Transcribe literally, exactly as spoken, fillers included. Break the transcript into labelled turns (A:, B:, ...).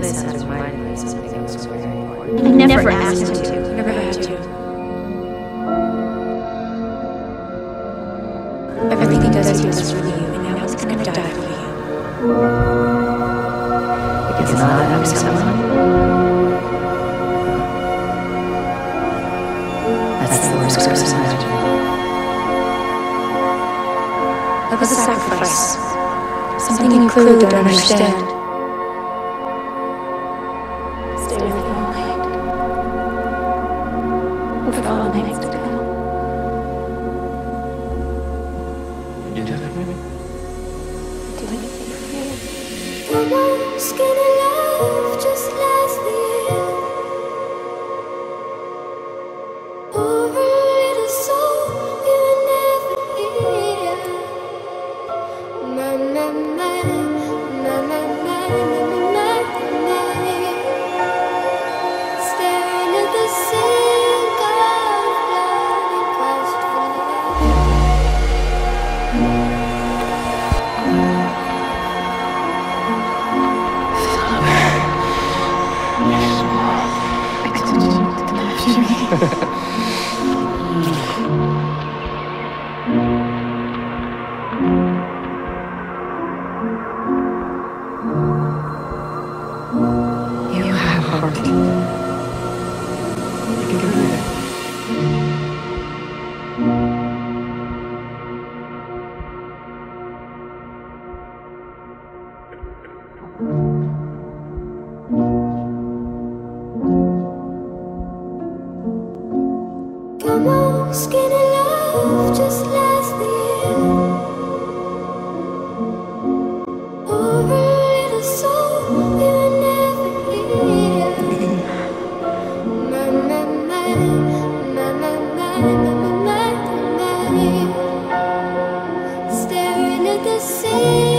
A: this has reminded me of something else very important.
B: You never asked him to. You never had to. Everything he does, he does for you, and now he's gonna die for you.
A: Because not having someone, that's the worst curse imaginable.
B: Love is a sacrifice. Something you clearly don't understand. Stay with you all night. For all nights to come.
C: You do that for me?
B: Do anything for you.
D: Come on, skinny love, just last the year. Over a little soul, you were never here. Na na na, na na na, na na na. Staring at the sink of blood and crushed
A: You have heart. You can do it.
D: Come on, skinny love, just last the year. Over a little soul, we were never here. Na na na, na na na, na na na. Staring at the sea.